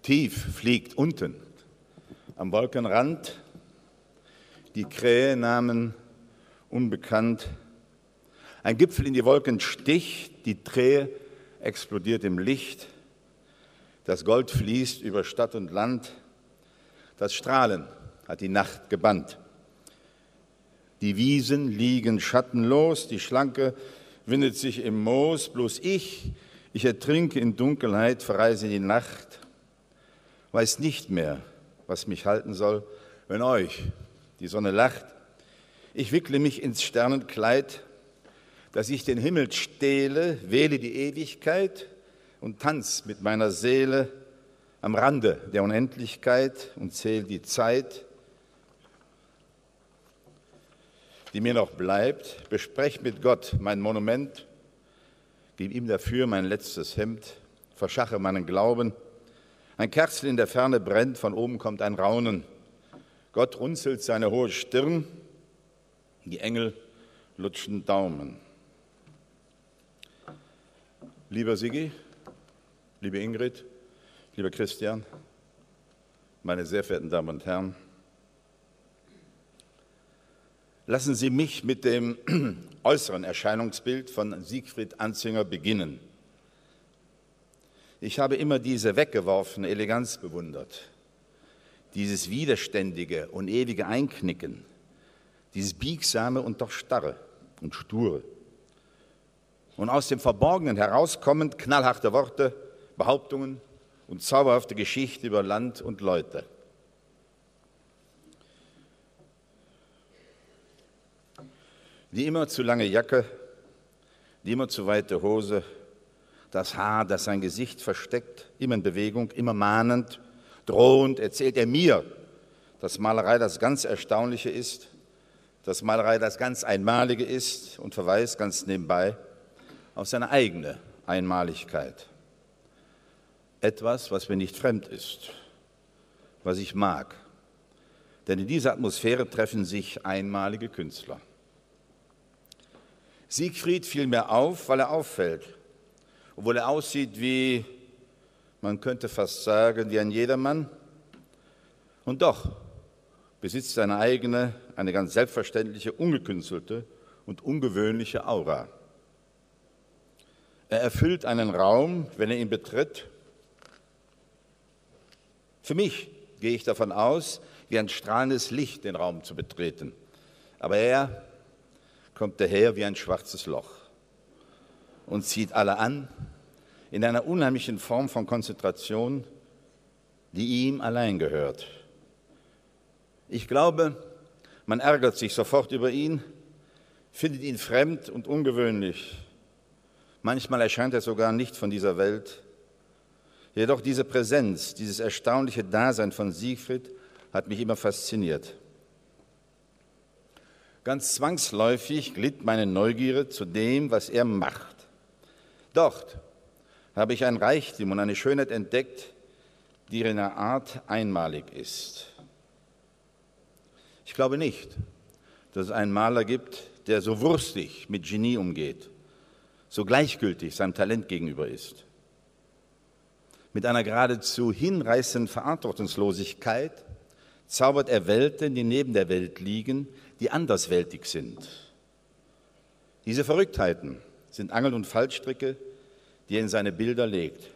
Tief fliegt unten am Wolkenrand die Krähe Namen unbekannt. Ein Gipfel in die Wolken sticht, die Trähe explodiert im Licht. Das Gold fließt über Stadt und Land. Das Strahlen hat die Nacht gebannt. Die Wiesen liegen schattenlos, die Schlanke windet sich im Moos. Bloß ich ertrinke in Dunkelheit, verreise in die Nacht, weiß nicht mehr, was mich halten soll, wenn euch die Sonne lacht. Ich wickle mich ins Sternenkleid, dass ich den Himmel stehle, wähle die Ewigkeit und tanz mit meiner Seele am Rande der Unendlichkeit und zähl die Zeit, die mir noch bleibt, besprech mit Gott mein Monument, gib ihm dafür mein letztes Hemd, verschache meinen Glauben. Ein Kerzel in der Ferne brennt, von oben kommt ein Raunen. Gott runzelt seine hohe Stirn, die Engel lutschen Daumen. Lieber Sigi, liebe Ingrid, lieber Christian, meine sehr verehrten Damen und Herren, lassen Sie mich mit dem äußeren Erscheinungsbild von Siegfried Anszinger beginnen. Ich habe immer diese weggeworfene Eleganz bewundert, dieses widerständige und ewige Einknicken, dieses biegsame und doch starre und sture. Und aus dem Verborgenen herauskommend knallharte Worte, Behauptungen und zauberhafte Geschichte über Land und Leute. Die immer zu lange Jacke, die immer zu weite Hose, das Haar, das sein Gesicht versteckt, immer in Bewegung, immer mahnend, drohend erzählt er mir, dass Malerei das ganz Erstaunliche ist, dass Malerei das ganz Einmalige ist und verweist ganz nebenbei auf seine eigene Einmaligkeit. Etwas, was mir nicht fremd ist, was ich mag. Denn in dieser Atmosphäre treffen sich einmalige Künstler. Siegfried fiel mir auf, weil er auffällt, obwohl er aussieht wie, man könnte fast sagen, wie ein Jedermann. Und doch besitzt seine eigene, eine ganz selbstverständliche, ungekünstelte und ungewöhnliche Aura. Er erfüllt einen Raum, wenn er ihn betritt. Für mich gehe ich davon aus, wie ein strahlendes Licht den Raum zu betreten. Aber er kommt daher wie ein schwarzes Loch und zieht alle an in einer unheimlichen Form von Konzentration, die ihm allein gehört. Ich glaube, man ärgert sich sofort über ihn, findet ihn fremd und ungewöhnlich. Manchmal erscheint er sogar nicht von dieser Welt. Jedoch diese Präsenz, dieses erstaunliche Dasein von Siegfried hat mich immer fasziniert. Ganz zwangsläufig glitt meine Neugierde zu dem, was er macht. Dort habe ich ein Reichtum und eine Schönheit entdeckt, die in einer Art einmalig ist. Ich glaube nicht, dass es einen Maler gibt, der so wurstig mit Genie umgeht, so gleichgültig seinem Talent gegenüber ist. Mit einer geradezu hinreißenden Verantwortungslosigkeit zaubert er Welten, die neben der Welt liegen, die andersweltig sind. Diese Verrücktheiten sind Angel- und Fallstricke, die er in seine Bilder legt.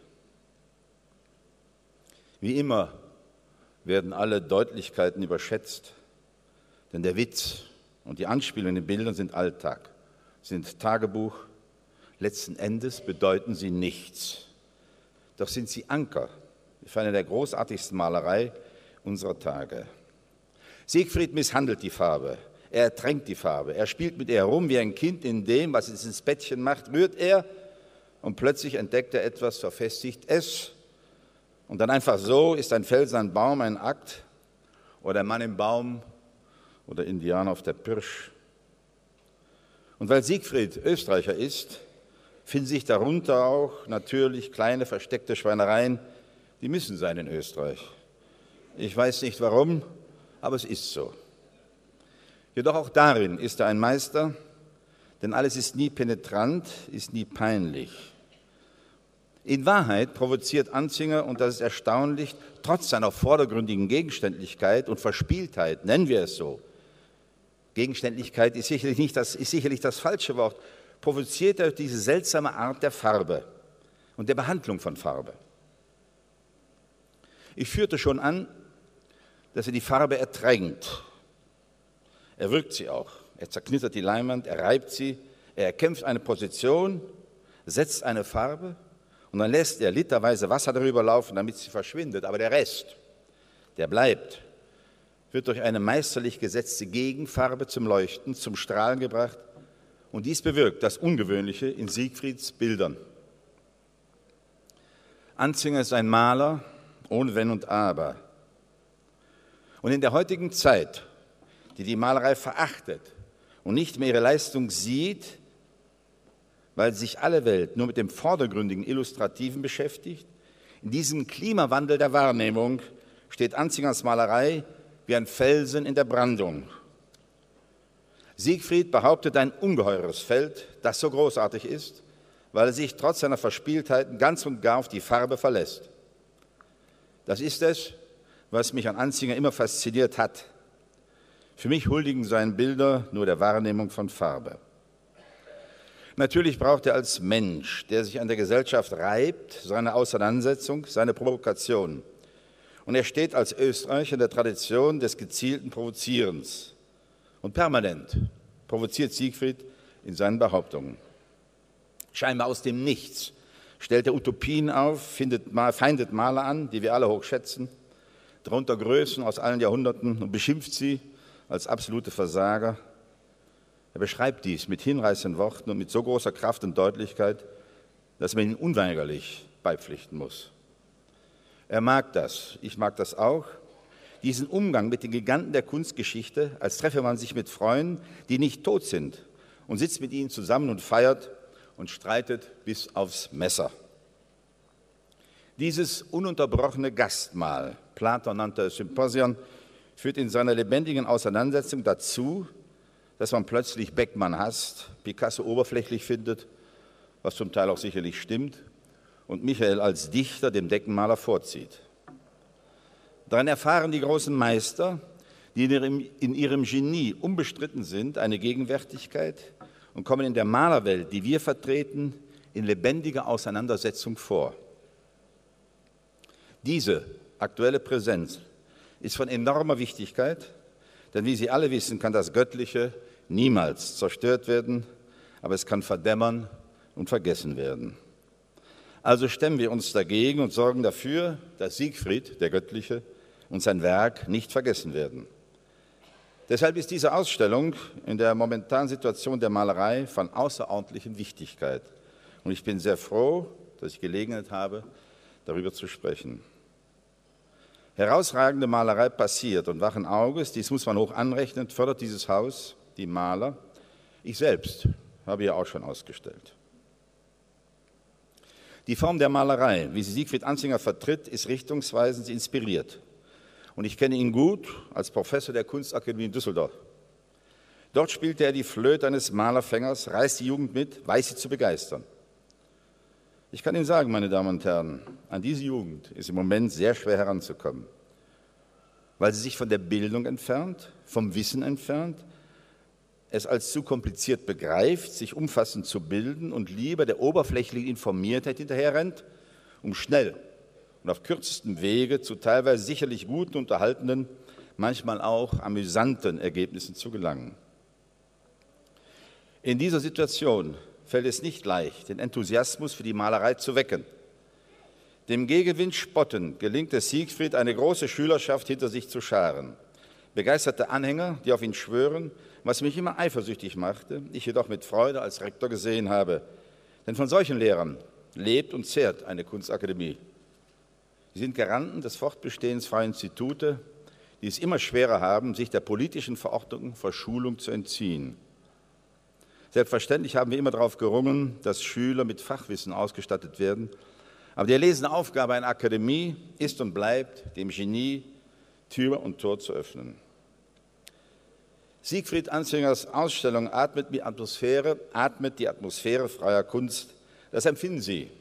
Wie immer werden alle Deutlichkeiten überschätzt, denn der Witz und die Anspielung in den Bildern sind Alltag, sind Tagebuch. Letzten Endes bedeuten sie nichts. Doch sind sie Anker für eine der großartigsten Malerei unserer Tage. Siegfried misshandelt die Farbe, er ertränkt die Farbe, er spielt mit ihr herum wie ein Kind in dem, was es ins Bettchen macht, rührt er und plötzlich entdeckt er etwas, verfestigt es und dann einfach so ist ein Felsen, ein Baum, ein Akt oder ein Mann im Baum oder Indianer auf der Pirsch. Und weil Siegfried Österreicher ist, finden sich darunter auch natürlich kleine versteckte Schweinereien, die müssen sein in Österreich. Ich weiß nicht warum, aber es ist so. Jedoch auch darin ist er ein Meister, denn alles ist nie penetrant, ist nie peinlich. In Wahrheit provoziert Anzinger, und das ist erstaunlich, trotz seiner vordergründigen Gegenständlichkeit und Verspieltheit, nennen wir es so, Gegenständlichkeit ist sicherlich das falsche Wort, provoziert er diese seltsame Art der Farbe und der Behandlung von Farbe. Ich führte schon an, dass er die Farbe ertränkt. Er wirkt sie auch. Er zerknittert die Leinwand, er reibt sie, er erkämpft eine Position, setzt eine Farbe und dann lässt er literweise Wasser darüber laufen, damit sie verschwindet. Aber der Rest, der bleibt, wird durch eine meisterlich gesetzte Gegenfarbe zum Leuchten, zum Strahlen gebracht. Und dies bewirkt das Ungewöhnliche in Siegfrieds Bildern. Anzinger ist ein Maler ohne Wenn und Aber. Und in der heutigen Zeit, die die Malerei verachtet und nicht mehr ihre Leistung sieht, weil sich alle Welt nur mit dem vordergründigen Illustrativen beschäftigt, in diesem Klimawandel der Wahrnehmung steht Anzingers Malerei wie ein Felsen in der Brandung. Siegfried behauptet ein ungeheures Feld, das so großartig ist, weil er sich trotz seiner Verspieltheiten ganz und gar auf die Farbe verlässt. Das ist es, was mich an Anzinger immer fasziniert hat. Für mich huldigen seine Bilder nur der Wahrnehmung von Farbe. Natürlich braucht er als Mensch, der sich an der Gesellschaft reibt, seine Auseinandersetzung, seine Provokation. Und er steht als Österreicher in der Tradition des gezielten Provozierens. Und permanent provoziert Siegfried in seinen Behauptungen. Scheinbar aus dem Nichts stellt er Utopien auf, feindet Maler an, die wir alle hochschätzen, darunter Größen aus allen Jahrhunderten und beschimpft sie als absolute Versager. Er beschreibt dies mit hinreißenden Worten und mit so großer Kraft und Deutlichkeit, dass man ihn unweigerlich beipflichten muss. Er mag das, ich mag das auch, diesen Umgang mit den Giganten der Kunstgeschichte, als treffe man sich mit Freunden, die nicht tot sind, und sitzt mit ihnen zusammen und feiert und streitet bis aufs Messer. Dieses ununterbrochene Gastmahl, Platon nannte es Symposion, führt in seiner lebendigen Auseinandersetzung dazu, dass man plötzlich Beckmann hasst, Picasso oberflächlich findet, was zum Teil auch sicherlich stimmt, und Michael als Dichter dem Deckenmaler vorzieht. Daran erfahren die großen Meister, die in ihrem Genie unbestritten sind, eine Gegenwärtigkeit und kommen in der Malerwelt, die wir vertreten, in lebendiger Auseinandersetzung vor. Diese aktuelle Präsenz ist von enormer Wichtigkeit, denn wie Sie alle wissen, kann das Göttliche niemals zerstört werden, aber es kann verdämmern und vergessen werden. Also stemmen wir uns dagegen und sorgen dafür, dass Siegfried, der Göttliche, und sein Werk nicht vergessen werden. Deshalb ist diese Ausstellung in der momentanen Situation der Malerei von außerordentlicher Wichtigkeit. Und ich bin sehr froh, dass ich Gelegenheit habe, darüber zu sprechen. Herausragende Malerei passiert und wachen Auges, dies muss man hoch anrechnen, fördert dieses Haus, die Maler. Ich selbst habe hier auch schon ausgestellt. Die Form der Malerei, wie sie Siegfried Anzinger vertritt, ist richtungsweisend, sie inspiriert. Und ich kenne ihn gut als Professor der Kunstakademie in Düsseldorf. Dort spielte er die Flöte eines Malerfängers, reißt die Jugend mit, weiß sie zu begeistern. Ich kann Ihnen sagen, meine Damen und Herren, an diese Jugend ist im Moment sehr schwer heranzukommen, weil sie sich von der Bildung entfernt, vom Wissen entfernt, es als zu kompliziert begreift, sich umfassend zu bilden und lieber der oberflächlichen Informiertheit hinterherrennt, um schnell und auf kürzestem Wege zu teilweise sicherlich guten, unterhaltenden, manchmal auch amüsanten Ergebnissen zu gelangen. In dieser Situation fällt es nicht leicht, den Enthusiasmus für die Malerei zu wecken. Dem Gegenwind spottend gelingt es Siegfried, eine große Schülerschaft hinter sich zu scharen. Begeisterte Anhänger, die auf ihn schwören, was mich immer eifersüchtig machte, ich jedoch mit Freude als Rektor gesehen habe. Denn von solchen Lehrern lebt und zehrt eine Kunstakademie. Sie sind Garanten des Fortbestehens freier Institute, die es immer schwerer haben, sich der politischen Verordnung vor Schulung zu entziehen. Selbstverständlich haben wir immer darauf gerungen, dass Schüler mit Fachwissen ausgestattet werden. Aber die erlesene Aufgabe einer Akademie ist und bleibt, dem Genie Tür und Tor zu öffnen. Siegfried Anzingers Ausstellung atmet die Atmosphäre freier Kunst. Das empfinden Sie,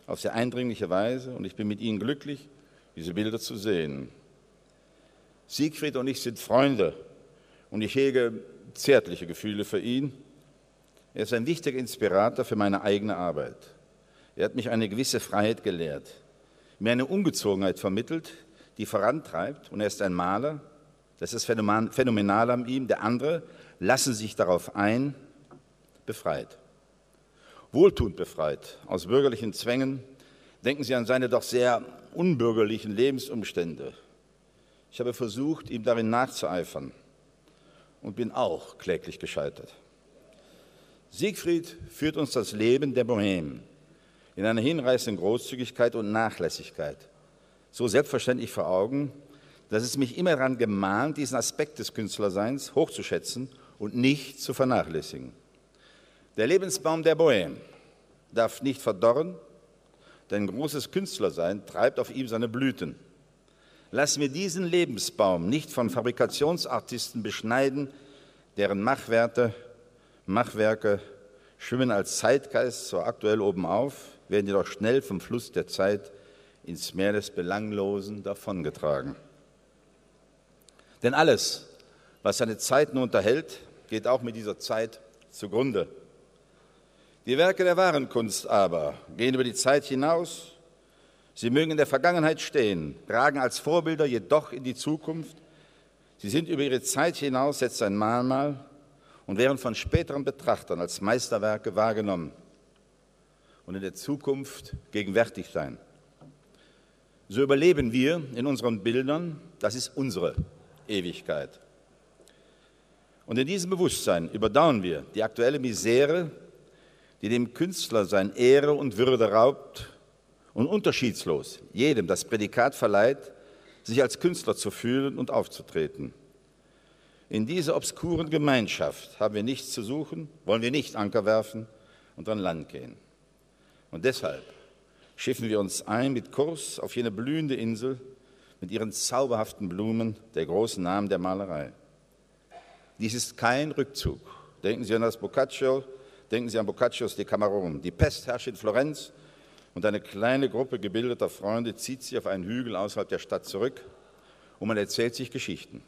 auf sehr eindringliche Weise und ich bin mit Ihnen glücklich, diese Bilder zu sehen. Siegfried und ich sind Freunde und ich hege zärtliche Gefühle für ihn. Er ist ein wichtiger Inspirator für meine eigene Arbeit. Er hat mich eine gewisse Freiheit gelehrt, mir eine Ungezogenheit vermittelt, die vorantreibt, und er ist ein Maler, das ist phänomenal an ihm. Der andere lassen sich darauf ein, befreit. Wohltuend befreit aus bürgerlichen Zwängen. Denken Sie an seine doch sehr unbürgerlichen Lebensumstände. Ich habe versucht, ihm darin nachzueifern und bin auch kläglich gescheitert. Siegfried führt uns das Leben der Bohème in einer hinreißenden Großzügigkeit und Nachlässigkeit so selbstverständlich vor Augen, dass es mich immer daran gemahnt, diesen Aspekt des Künstlerseins hochzuschätzen und nicht zu vernachlässigen. Der Lebensbaum der Bohème darf nicht verdorren, denn großes Künstlersein treibt auf ihm seine Blüten. Lassen wir diesen Lebensbaum nicht von Fabrikationsartisten beschneiden, deren Machwerke schwimmen als Zeitgeist so aktuell obenauf, werden jedoch schnell vom Fluss der Zeit ins Meer des Belanglosen davongetragen. Denn alles, was seine Zeit nur unterhält, geht auch mit dieser Zeit zugrunde. Die Werke der wahren Kunst aber gehen über die Zeit hinaus. Sie mögen in der Vergangenheit stehen, ragen als Vorbilder jedoch in die Zukunft. Sie sind über ihre Zeit hinaus jetzt ein Mahnmal und werden von späteren Betrachtern als Meisterwerke wahrgenommen und in der Zukunft gegenwärtig sein. So überleben wir in unseren Bildern, das ist unsere Ewigkeit. Und in diesem Bewusstsein überdauern wir die aktuelle Misere, die dem Künstler sein Ehre und Würde raubt und unterschiedslos jedem das Prädikat verleiht, sich als Künstler zu fühlen und aufzutreten. In dieser obskuren Gemeinschaft haben wir nichts zu suchen, wollen wir nicht Anker werfen und an Land gehen. Und deshalb schiffen wir uns ein mit Kurs auf jene blühende Insel mit ihren zauberhaften Blumen, der großen Namen der Malerei. Dies ist kein Rückzug. Denken Sie an das Boccaccio, denken Sie an Boccaccios Decameron. Die Pest herrscht in Florenz und eine kleine Gruppe gebildeter Freunde zieht sich auf einen Hügel außerhalb der Stadt zurück und man erzählt sich Geschichten,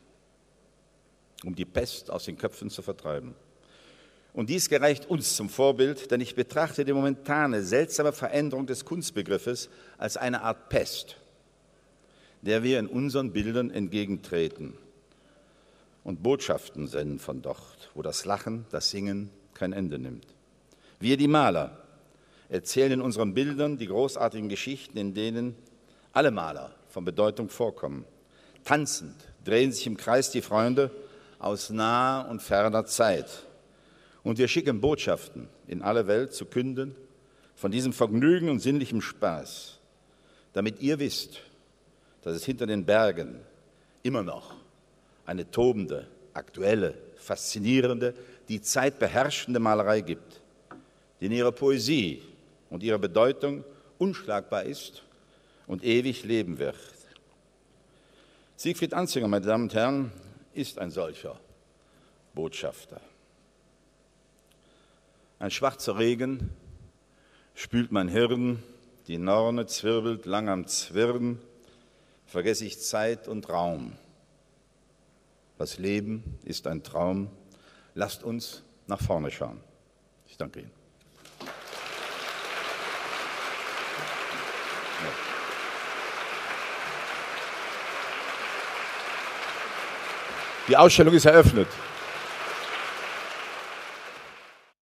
um die Pest aus den Köpfen zu vertreiben. Und dies gereicht uns zum Vorbild, denn ich betrachte die momentane seltsame Veränderung des Kunstbegriffes als eine Art Pest, der wir in unseren Bildern entgegentreten und Botschaften senden von dort, wo das Lachen, das Singen kein Ende nimmt. Wir, die Maler, erzählen in unseren Bildern die großartigen Geschichten, in denen alle Maler von Bedeutung vorkommen. Tanzend drehen sich im Kreis die Freunde aus naher und ferner Zeit. Und wir schicken Botschaften in alle Welt zu künden von diesem Vergnügen und sinnlichem Spaß, damit ihr wisst, dass es hinter den Bergen immer noch eine tobende, aktuelle, faszinierende, die Zeit beherrschende Malerei gibt, die in ihrer Poesie und ihrer Bedeutung unschlagbar ist und ewig leben wird. Siegfried Anslinger, meine Damen und Herren, ist ein solcher Botschafter. Ein schwarzer Regen spült mein Hirn, die Norne zwirbelt lang am Zwirn, vergesse ich Zeit und Raum. Das Leben ist ein Traum. Lasst uns nach vorne schauen. Ich danke Ihnen. Die Ausstellung ist eröffnet.